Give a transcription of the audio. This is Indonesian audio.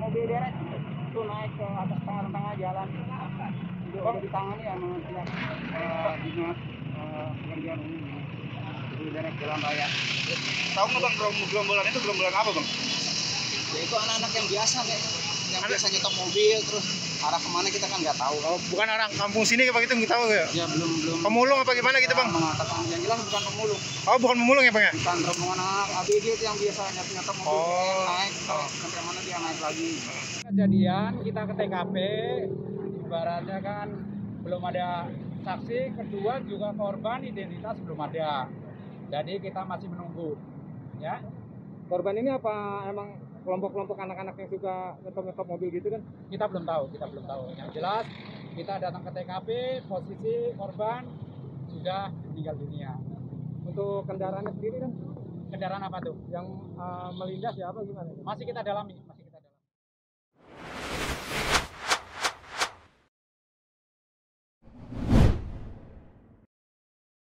mobil derek itu naik ke atas tengah jalan. Itu udah ditangani ya sama pihak dinas pekerjaan umum. Mobil derek jalan raya. Tahu nggak bang, gerombolan itu gerombolan apa bang? Ya itu anak-anak yang biasa nih, yang biasa nyetok mobil terus arah kemana kita kan nggak tahu. Oh, bukan orang kampung sini apa gitu nggak tahu ya? Ya belum. Pemulung apa gimana gitu bang? Mengatakan yang jelas bukan pemulung. Oh, bukan pemulung ya bang ya? Bukan rombongan anak ABG itu yang biasa nyetok mobil naik sampai mana dia naik lagi. Kejadian kita ke TKP, ibaratnya kan belum ada saksi, kedua juga korban identitas belum ada. Jadi kita masih menunggu. Ya. Korban ini apa emang kelompok-kelompok anak-anak yang suka ngetop mobil gitu kan? Kita belum tahu. Yang jelas kita datang ke TKP, posisi korban sudah meninggal dunia. Untuk kendaraannya sendiri kan? Kendaraan apa tuh? Yang melindas ya apa gimana? Masih kita dalami.